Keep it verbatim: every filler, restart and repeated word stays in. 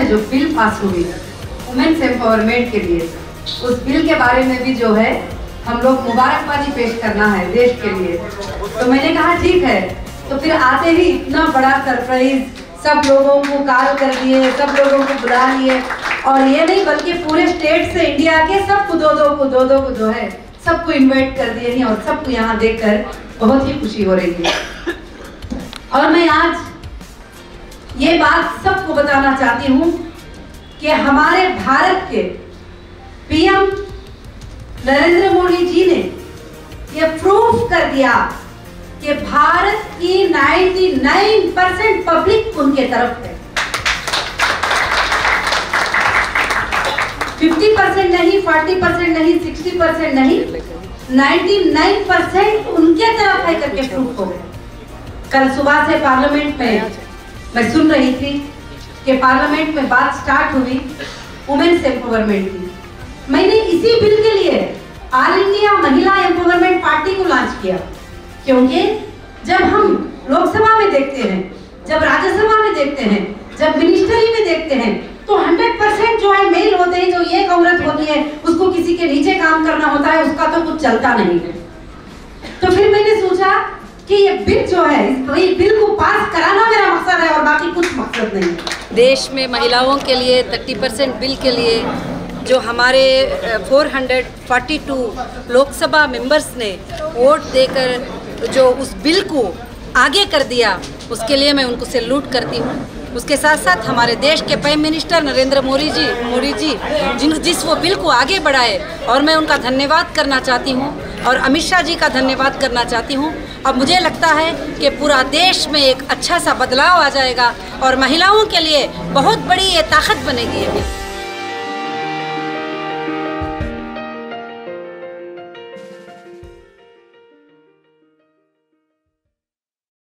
जो bill pass हुई women's empowerment के लिए, उस बिल के बारे में भी जो है हम लोग मुबारकबादी पेश करना है देश के लिए। तो मैंने कहा ठीक है। तो फिर आते ही इतना बड़ा सरप्राइज, सब लोगों को कॉल कर दिए, सब लोगों को बुला लिए, और ये नहीं बल्कि पूरे स्टेट से इंडिया के सबको दो दो को दो दो को जो है सबको इनवाइट कर दिए हैं, और सबको यहाँ देखकर बहुत ही खुशी हो रही है। और मैं आज ये बात सबको बताना चाहती हूँ कि हमारे भारत के पीएम नरेंद्र मोदी जी ने ये प्रूफ कर दिया कि भारत की निन्यानवे परसेंट पब्लिक उनके तरफ है। पचास परसेंट नहीं, चालीस परसेंट नहीं, साठ परसेंट नहीं, निन्यानवे परसेंट उनके तरफ है करके प्रूफ हो गया। कल सुबह से पार्लियामेंट में मैं सुन रही थी कि पार्लियामेंट में बात स्टार्ट हुई वुमेन्स एम्पावरमेंट की। मैंने इसी बिल के लिए ऑल इंडिया महिला एम्पावरमेंट पार्टी को लॉन्च किया, क्योंकि जब हम लोकसभा में देखते हैं, जब राज्यसभा में देखते हैं, जब मिनिस्ट्री में देखते हैं, तो सौ परसेंट जो है मेल होते हैं। जो एक औरत होती है उसको किसी के नीचे काम करना होता है, उसका तो कुछ चलता नहीं है। तो फिर मैंने सोचा कि ये बिल जो है, इस बिल को पास कराना मेरा मकसद है और बाकी कुछ मकसद नहीं है। देश में महिलाओं के लिए तीस परसेंट बिल के लिए जो हमारे चार सौ बयालीस लोकसभा मेंबर्स ने वोट देकर जो उस बिल को आगे कर दिया, उसके लिए मैं उनको सैल्यूट करती हूँ। उसके साथ साथ हमारे देश के प्राइम मिनिस्टर नरेंद्र मोदी जी मोदी जी जिन जिस वो बिल को आगे बढ़ाए, और मैं उनका धन्यवाद करना चाहती हूँ, और अमित शाह जी का धन्यवाद करना चाहती हूँ। अब मुझे लगता है कि पूरा देश में एक अच्छा सा बदलाव आ जाएगा और महिलाओं के लिए बहुत बड़ी ये ताकत बनेगी ये बिल।